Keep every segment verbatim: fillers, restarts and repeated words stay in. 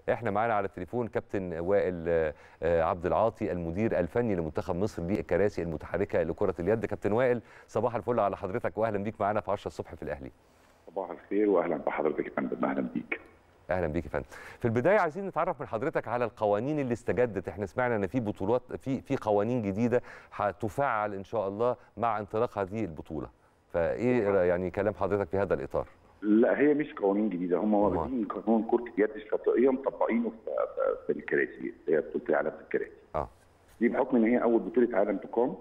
احنا معانا على التليفون كابتن وائل عبد العاطي المدير الفني لمنتخب مصر للكراسي المتحركه لكره اليد. كابتن وائل صباح الفل على حضرتك واهلا بيك معانا في عشرة الصبح في الاهلي. صباح الخير واهلا بحضرتك يا فندم. اهلا بيك. اهلا بيك يا فندم. في البدايه عايزين نتعرف من حضرتك على القوانين اللي استجدت. احنا سمعنا ان في بطولات في في قوانين جديده هتفعل ان شاء الله مع انطلاق هذه البطوله، فايه يعني كلام حضرتك في هذا الاطار؟ لا هي مش قوانين جديده، هم واخدين قانون كره اليد الشاطئيه مطبقينه في, في الكراسي، هي بطوله العالم في الكراسي. اه دي بحكم ان هي اول بطوله عالم تقام.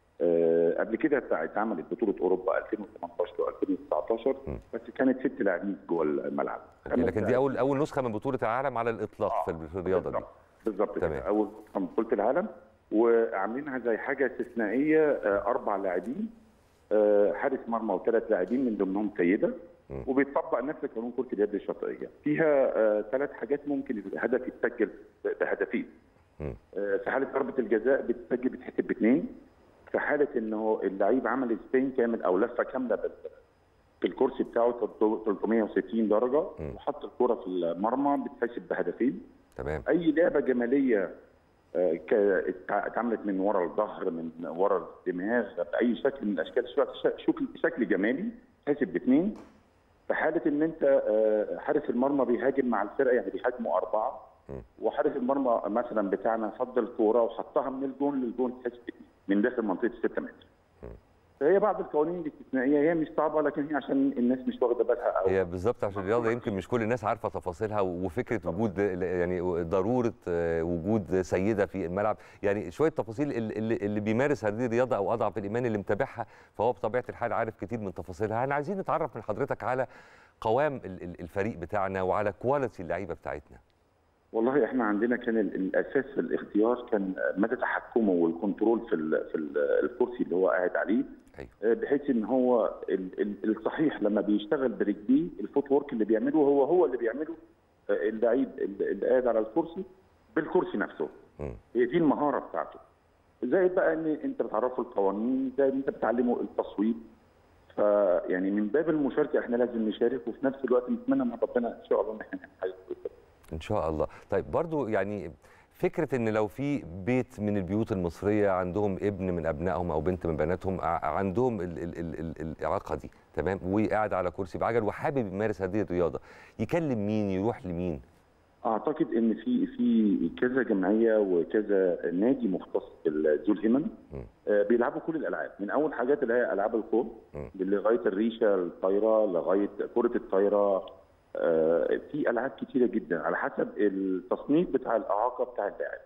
آه قبل كده اتعملت بطوله اوروبا ألفين وثمانية عشر وألفين وتسعة عشر م. بس كانت ست لاعبين جوه الملعب. لكن دي اول اول نسخه من بطوله العالم على الاطلاق آه. في الرياضه دي. بالظبط كده، اول نسخه من بطوله العالم، وعاملينها زي حاجه استثنائيه. آه اربع لاعبين، آه حارس مرمى وثلاث لاعبين من ضمنهم سيده، م. وبيطبق نفس قانون كره اليد الشاطئيه. فيها ثلاث آه حاجات، ممكن الهدف يتسجل بهدفين. آه في حاله ضربه الجزاء بتسجل بتحسب باثنين. في حاله انه اللعيب عمل سبين كامل او لفه كامله في الكرسي بتاعه ثلاثمائة وستين درجه م. وحط الكره في المرمى بتحسب بهدفين. تمام. اي لعبه جماليه آه اتعملت من ورا الظهر، من ورا الدماغ، باي شكل من الاشكال، شكل شكل جمالي تحسب باثنين. في حاله ان انت آه حارس المرمى بيهاجم مع الفرقه، يعني بيهاجموا اربعه م. وحارس المرمى مثلا بتاعنا فضل الكوره وحطها من الجون للجون تحسب باثنين من داخل منطقه الستة متر. فهي بعض القوانين الاستثنائيه، هي مش صعبه لكن هي عشان الناس مش واخده بالها. هي بالظبط عشان الرياضه يمكن مش كل الناس عارفه تفاصيلها، وفكره وجود يعني ضروره وجود سيده في الملعب، يعني شويه تفاصيل اللي, اللي بيمارس هذه الرياضه او اضعف الايمان اللي متابعها فهو بطبيعه الحال عارف كتير من تفاصيلها. احنا عايزين نتعرف من حضرتك على قوام الفريق بتاعنا وعلى كواليتي اللعيبه بتاعتنا. والله احنا عندنا كان الاساس في الاختيار كان مدى تحكمه والكنترول في في الكرسي اللي هو قاعد عليه. أيوة. بحيث ان هو الصحيح لما بيشتغل برجليه الفوت وورك اللي بيعمله هو هو اللي بيعمله اللعيب اللي قاعد على الكرسي بالكرسي نفسه. م. هي دي المهاره بتاعته. زائد بقى ان انت بتعرفه القوانين، زائد انت بتعلمه التصويب. فيعني من باب المشاركه احنا لازم نشارك، وفي نفس الوقت نتمنى من ربنا ان شاء الله ان احنا نعمل حاجه كويسه. ان شاء الله. طيب برضو يعني فكره ان لو في بيت من البيوت المصريه عندهم ابن من ابنائهم او بنت من بناتهم عندهم ال ال ال ال الاعاقه دي، تمام، وقاعد على كرسي بعجل وحابب يمارس هذه الرياضه، يكلم مين؟ يروح لمين؟ اعتقد ان في في كذا جمعيه وكذا نادي مختص بذو الهمم آه بيلعبوا كل الالعاب، من اول حاجات اللي هي العاب القوه لغايه الريشه الطايره لغايه كره الطايره. آه في العاب كتيره جدا على حسب التصنيف بتاع الاعاقه بتاع اللاعب.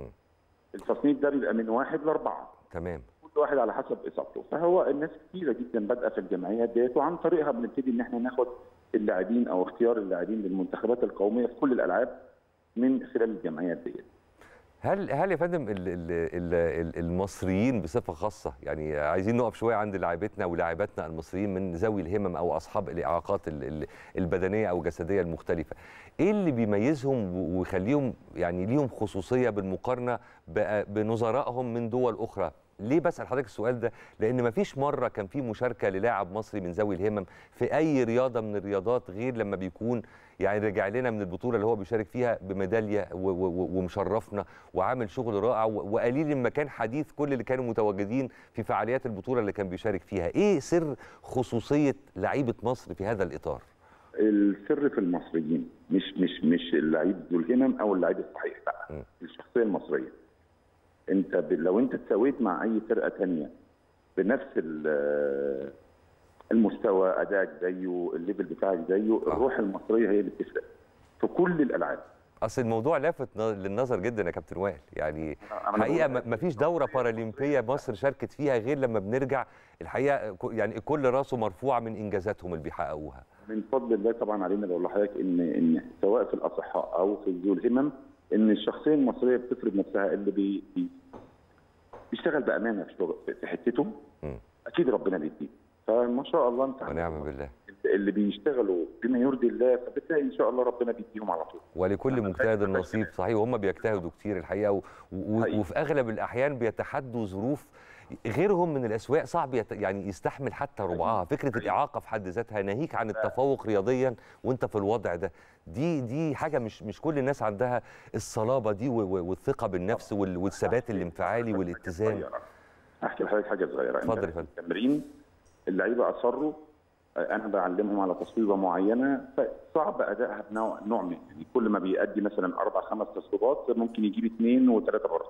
التصنيف ده بيبقى من واحد لاربعه. تمام. كل واحد على حسب اصابته، فهو الناس كتيره جدا بادئه في الجمعيات ديت، وعن طريقها بنبتدي ان احنا ناخد اللاعبين او اختيار اللاعبين للمنتخبات القوميه في كل الالعاب من خلال الجمعيات ديت. هل هل يا فندم المصريين بصفه خاصه، يعني عايزين نقف شويه عند لاعبتنا ولاعباتنا المصريين من ذوي الهمم او اصحاب الاعاقات البدنيه او الجسديه المختلفه، ايه اللي بيميزهم ويخليهم يعني ليهم خصوصيه بالمقارنه بنظرائهم من دول اخرى؟ ليه بسأل حضرتك السؤال ده؟ لأن مفيش مرة كان في مشاركة للاعب مصري من ذوي الهمم في أي رياضة من الرياضات غير لما بيكون يعني رجع لنا من البطولة اللي هو بيشارك فيها بميدالية ومشرفنا وعامل شغل رائع، وقليل ما كان حديث كل اللي كانوا متواجدين في فعاليات البطولة اللي كان بيشارك فيها. إيه سر خصوصية لعيبة مصر في هذا الإطار؟ السر في المصريين، مش مش مش اللعيب ذو الهمم أو اللعيب الصحيح، لا، الشخصية المصرية. انت لو انت تساويت مع اي فرقه ثانيه بنفس المستوى، ادائك زيه، الليفل بتاعك زيه، الروح المصريه هي اللي بتفرق في كل الالعاب. اصل الموضوع لافت للنظر جدا يا كابتن وائل، يعني حقيقه ما فيش دوره بارالمبيه مصر شاركت فيها غير لما بنرجع الحقيقه يعني كل راسه مرفوعه من انجازاتهم اللي بيحققوها. من فضل الله طبعا علينا. بقول لحضرتك ان ان سواء في الاصحاء او في ذو الهمم ان الشخصيه المصريه بتفرض نفسها، اللي بي بيشتغل بامانه في شغل في حتته م. اكيد ربنا بيديه. فما شاء الله انت ونعم بالله اللي بيشتغلوا بما يرضي الله، فبالتالي ان شاء الله ربنا بيديهم على طول. ولكل مجتهد نصيب، صحيح، وهم بيجتهدوا كتير الحقيقه و... و... وفي اغلب الاحيان بيتحدوا ظروف غيرهم من الاسواق صعب يت... يعني يستحمل حتى ربعها. فكره الاعاقه في حد ذاتها ناهيك عن التفوق رياضيا وانت في الوضع ده، دي دي حاجه مش مش كل الناس عندها الصلابه دي والثقه بالنفس والثبات الانفعالي والاتزان. احكي لحضرتك حاجه صغيره. اتفضل يا فندم. التمرين اللعيبه اصروا، انا بعلمهم على تصويبه معينه فصعب ادائها بنوع نوع من يعني كل ما بيأدي مثلا اربع خمس تصويبات ممكن يجيب اثنين وثلاثه بره.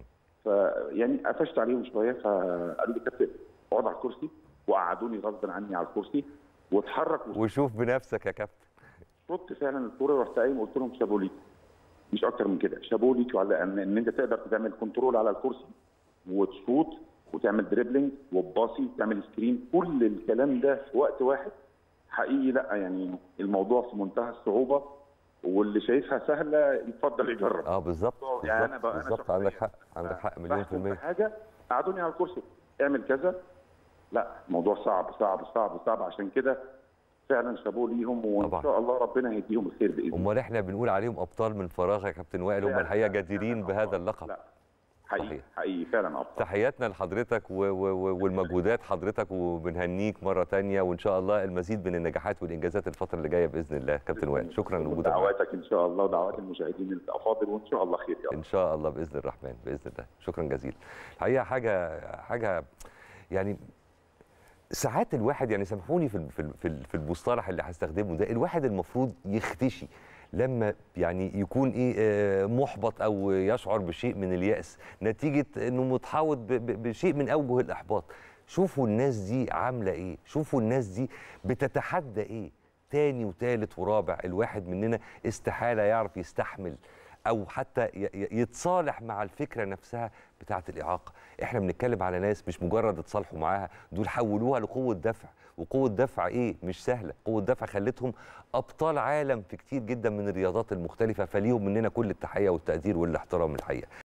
فيعني قفشت عليهم شويه فقالوا لي كابتن اقعد على الكرسي، وقعدوني غصبا عني على الكرسي واتحرك وشوف بنفسك يا كابتن. شفت فعلا الكوره ورحت قايم وقلت لهم شابو ليك، مش اكتر من كده، شابو ليك على ان, إن انت تقدر تعمل كنترول على الكرسي وتشوط وتعمل دريبلينج وتباصي وتعمل سكرين، كل الكلام ده في وقت واحد. حقيقي لا يعني الموضوع في منتهى الصعوبه، واللي شايفها سهله يتفضل يجرب. اه بالظبط يعني انا بقى بالظبط عندك حق عندك حق مليون في المية. حاجه قعدوني على الكرسي اعمل كذا، لا الموضوع صعب صعب صعب صعب، عشان كده فعلا شابوه ليهم وان شاء الله ربنا هيديهم الخير باذن الله. امال احنا بنقول عليهم ابطال من فراغ يا كابتن وائل، هم الحقيقه جديرين بهذا اللقب. لا حقيقي حقيقي فعلا ابطال. تحياتنا لحضرتك والمجهودات حضرتك، وبنهنيك مره ثانيه، وان شاء الله المزيد من النجاحات والانجازات الفتره اللي جايه باذن الله. كابتن وائل شكرا لوجودك. دعواتك ان شاء الله ودعوات المشاهدين الافاضل، وان شاء الله خير يا رب. ان شاء الله باذن الرحمن باذن الله. شكرا جزيلا. الحقيقه حاجه حاجه يعني ساعات الواحد يعني سامحوني في في في المصطلح اللي هستخدمه ده، الواحد المفروض يختشي لما يعني يكون ايه محبط او يشعر بشيء من اليأس نتيجه انه متحوط بشيء من اوجه الاحباط. شوفوا الناس دي عامله ايه، شوفوا الناس دي بتتحدى ايه، تاني وتالت ورابع. الواحد مننا استحاله يعرف يستحمل او حتى يتصالح مع الفكره نفسها بتاعه الاعاقه. احنا بنتكلم على ناس مش مجرد اتصالحوا معاها، دول حولوها لقوه دفع، وقوه دفع ايه مش سهله، قوه دفع خلتهم ابطال عالم في كتير جدا من الرياضات المختلفه. فليهم مننا كل التحيه والتقدير والاحترام الحقيقه.